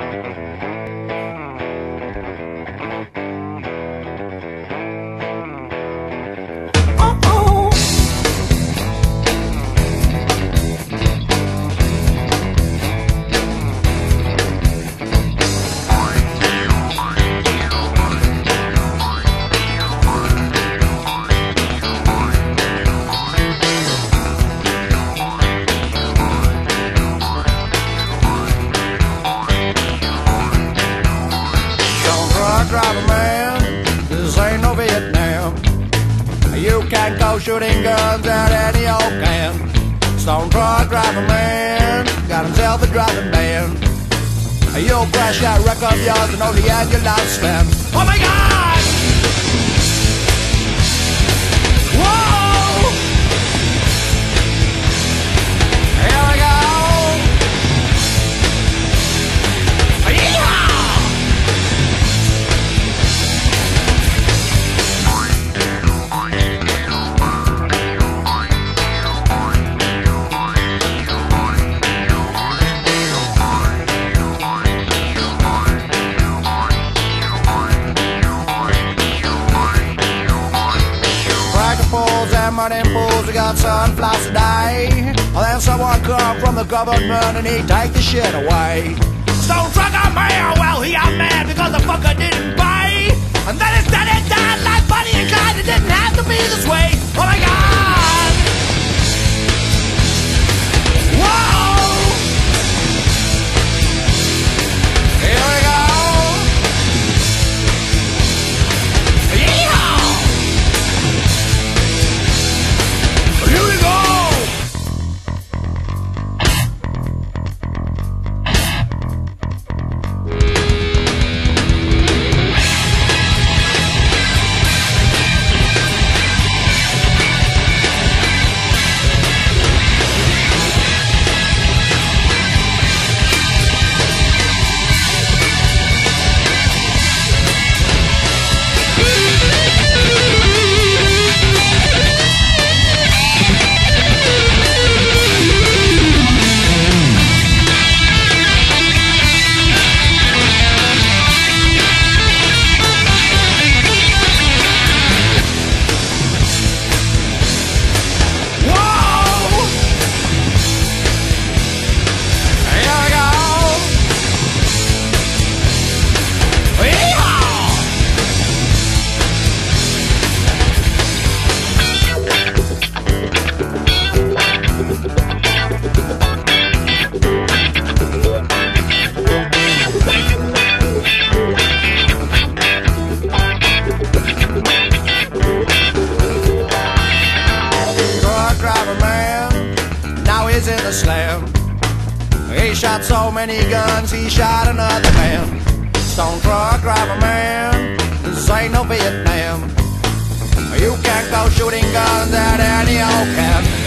Driver man, this ain't no Vietnam. You can't go shooting guns at any old can. Stone truck driver man, got himself a driving ban. You'll crash that wreck of yours and only add your lifespan. Oh my God! Whoa! Here we go! Money pools, we got sunflowers today. And then someone come from the government and he take the shit away. Stone trucker man, well he got mad because the fucker didn't pay. And then instead it died like Bonnie and Clyde. It didn't have to be this way. Oh my God! Whoa! Here we go! In the slam, he shot so many guns, he shot another man. Stone truck driver man, this ain't no Vietnam. You can't go shooting guns at any old can.